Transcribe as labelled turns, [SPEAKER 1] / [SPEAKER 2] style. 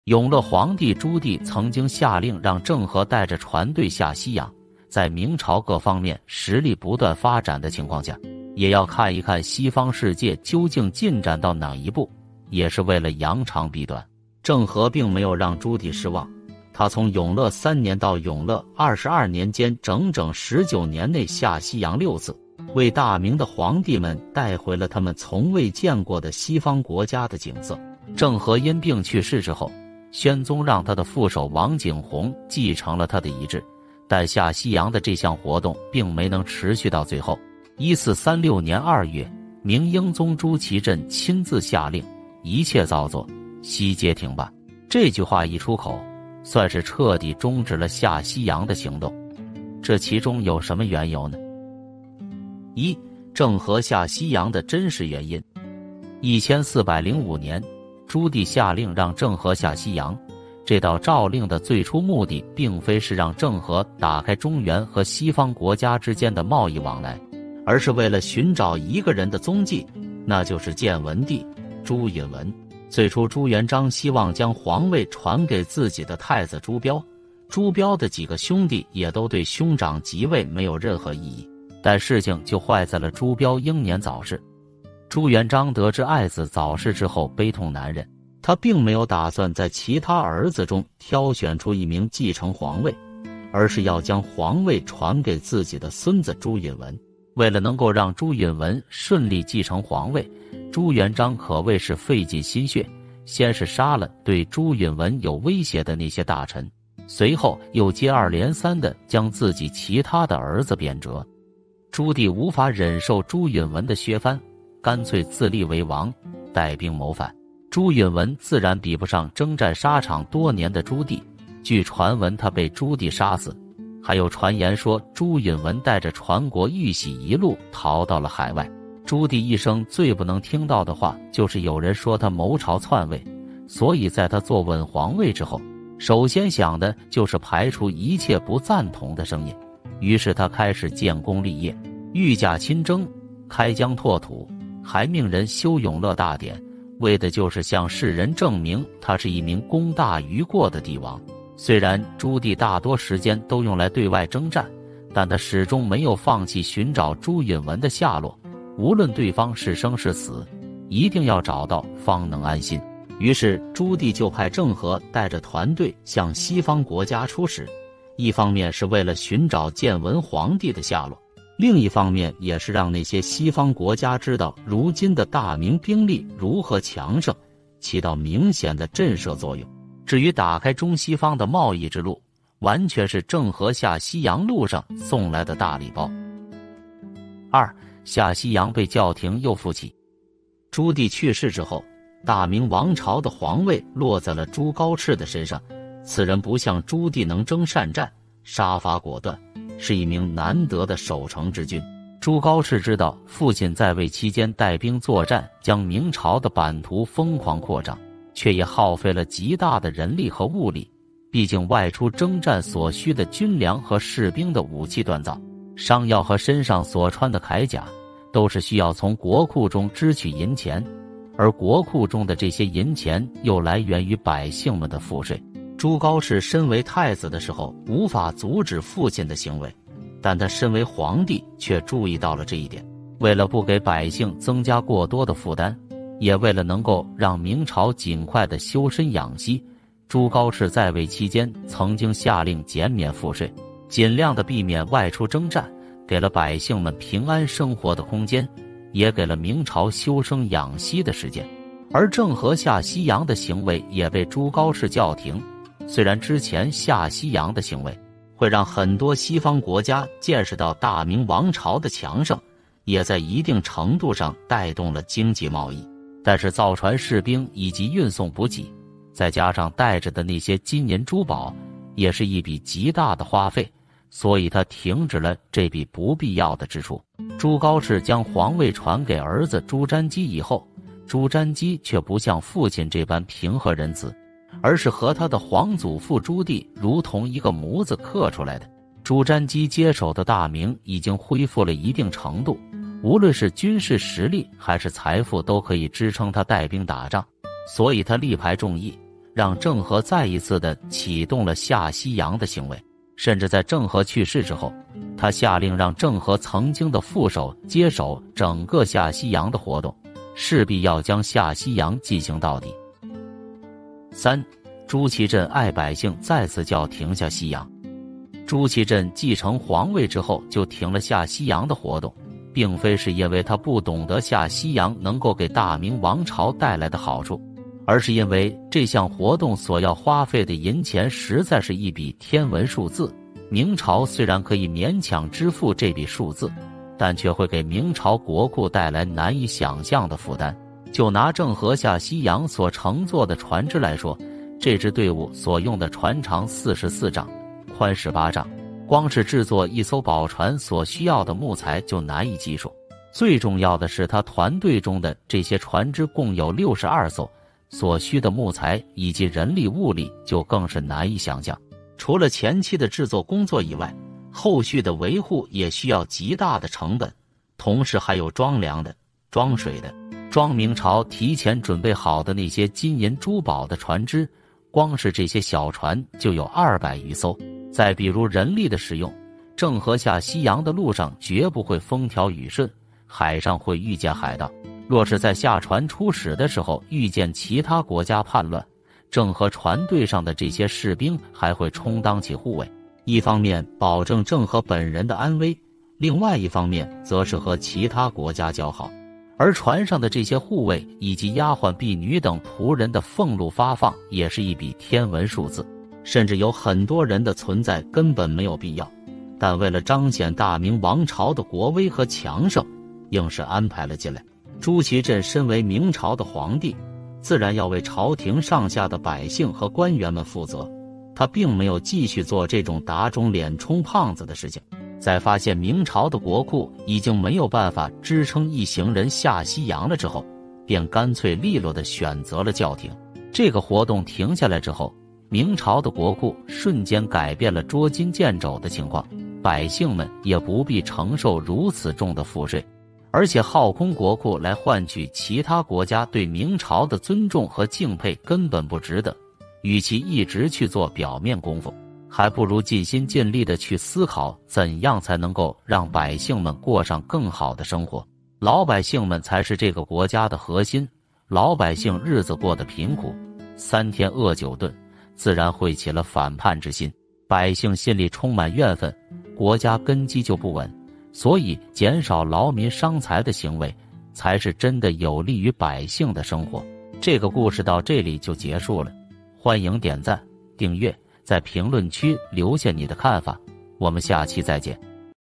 [SPEAKER 1] 永乐皇帝朱棣曾经下令让郑和带着船队下西洋，在明朝各方面实力不断发展的情况下，也要看一看西方世界究竟进展到哪一步，也是为了扬长避短。郑和并没有让朱棣失望，他从永乐3年到永乐22年间整整19年内下西洋6次，为大明的皇帝们带回了他们从未见过的西方国家的景色。郑和因病去世之后，宣宗让他的副手王景洪继承了他的遗志，但下西洋的这项活动并没能持续到最后。1436年2月，明英宗朱祁镇亲自下令，一切造作悉皆停办。这句话一出口，算是彻底终止了下西洋的行动。这其中有什么缘由呢？一、郑和下西洋的真实原因。1405年，朱棣下令让郑和下西洋，这道诏令的最初目的并非是让郑和打开中原和西方国家之间的贸易往来，而是为了寻找一个人的踪迹，那就是建文帝朱允文。最初朱元璋希望将皇位传给自己的太子朱标，朱标的几个兄弟也都对兄长即位没有任何异议，但事情就坏在了朱标英年早逝。朱元璋得知爱子早逝之后悲痛难忍，他并没有打算在其他儿子中挑选出一名继承皇位，而是要将皇位传给自己的孙子朱允文。为了能够让朱允文顺利继承皇位，朱元璋可谓是费尽心血，先是杀了对朱允文有威胁的那些大臣，随后又接二连三地将自己其他的儿子贬谪。朱棣无法忍受朱允文的削藩，干脆自立为王，带兵谋反。朱允文自然比不上征战沙场多年的朱棣，据传闻他被朱棣杀死，还有传言说朱允文带着传国玉玺一路逃到了海外。朱棣一生最不能听到的话就是有人说他谋朝篡位，所以在他坐稳皇位之后，首先想的就是排除一切不赞同的声音。于是他开始建功立业，御驾亲征，开疆拓土，还命人修永乐大典，为的就是向世人证明他是一名功大于过的帝王。虽然朱棣大多时间都用来对外征战，但他始终没有放弃寻找朱允文的下落，无论对方是生是死，一定要找到方能安心。于是朱棣就派郑和带着团队向西方国家出使，一方面是为了寻找建文皇帝的下落，另一方面也是让那些西方国家知道如今的大明兵力如何强盛，起到明显的震慑作用。至于打开中西方的贸易之路，完全是郑和下西洋路上送来的大礼包。二、下西洋被叫停又复起。朱棣去世之后，大明王朝的皇位落在了朱高炽的身上。此人不像朱棣能征善战，杀伐果断，是一名难得的守成之君。朱高炽知道父亲在位期间带兵作战，将明朝的版图疯狂扩张，却也耗费了极大的人力和物力。毕竟外出征战所需的军粮和士兵的武器锻造、商药和身上所穿的铠甲，都是需要从国库中支取银钱，而国库中的这些银钱又来源于百姓们的赋税。朱高炽身为太子的时候无法阻止父亲的行为，但他身为皇帝却注意到了这一点。为了不给百姓增加过多的负担，也为了能够让明朝尽快的修身养息，朱高炽在位期间曾经下令减免赋税，尽量的避免外出征战，给了百姓们平安生活的空间，也给了明朝修身养息的时间。而郑和下西洋的行为也被朱高炽叫停。虽然之前下西洋的行为会让很多西方国家见识到大明王朝的强盛，也在一定程度上带动了经济贸易，但是造船士兵以及运送补给，再加上带着的那些金银珠宝，也是一笔极大的花费，所以他停止了这笔不必要的支出。朱高炽将皇位传给儿子朱瞻基以后，朱瞻基却不像父亲这般平和仁慈，而是和他的皇祖父朱棣如同一个模子刻出来的。朱瞻基接手的大明已经恢复了一定程度，无论是军事实力还是财富都可以支撑他带兵打仗，所以他力排众议， 让郑和再一次的启动了下西洋的行为。甚至在郑和去世之后，他下令让郑和曾经的副手接手整个下西洋的活动，势必要将下西洋进行到底。3. 朱祁镇爱百姓，再次叫停下西洋。朱祁镇继承皇位之后就停了下西洋的活动，并非是因为他不懂得下西洋能够给大明王朝带来的好处，而是因为这项活动所要花费的银钱实在是一笔天文数字。明朝虽然可以勉强支付这笔数字，但却会给明朝国库带来难以想象的负担。就拿郑和下西洋所乘坐的船只来说，这支队伍所用的船长44丈，宽18丈，光是制作一艘宝船所需要的木材就难以计数。最重要的是，他团队中的这些船只共有62艘，所需的木材以及人力物力就更是难以想象。除了前期的制作工作以外，后续的维护也需要极大的成本，同时还有装粮的、装水的、装明朝提前准备好的那些金银珠宝的船只，光是这些小船就有200余艘。再比如人力的使用，郑和下西洋的路上绝不会风调雨顺，海上会遇见海盗。若是在下船出使的时候遇见其他国家叛乱，郑和船队上的这些士兵还会充当起护卫，一方面保证郑和本人的安危，另外一方面则是和其他国家交好。而船上的这些护卫以及丫鬟婢女等仆人的俸禄发放也是一笔天文数字，甚至有很多人的存在根本没有必要，但为了彰显大明王朝的国威和强盛，硬是安排了进来。朱祁镇身为明朝的皇帝，自然要为朝廷上下的百姓和官员们负责，他并没有继续做这种打肿脸充胖子的事情。在发现明朝的国库已经没有办法支撑一行人下西洋了之后，便干脆利落地选择了叫停。这个活动停下来之后，明朝的国库瞬间改变了捉襟见肘的情况，百姓们也不必承受如此重的赋税，而且耗空国库来换取其他国家对明朝的尊重和敬佩根本不值得。与其一直去做表面功夫，还不如尽心尽力地去思考怎样才能够让百姓们过上更好的生活。老百姓们才是这个国家的核心，老百姓日子过得贫苦，3天饿9顿，自然会起了反叛之心，百姓心里充满怨愤，国家根基就不稳。所以减少劳民伤财的行为才是真的有利于百姓的生活。这个故事到这里就结束了，欢迎点赞订阅，在评论区留下你的看法，我们下期再见。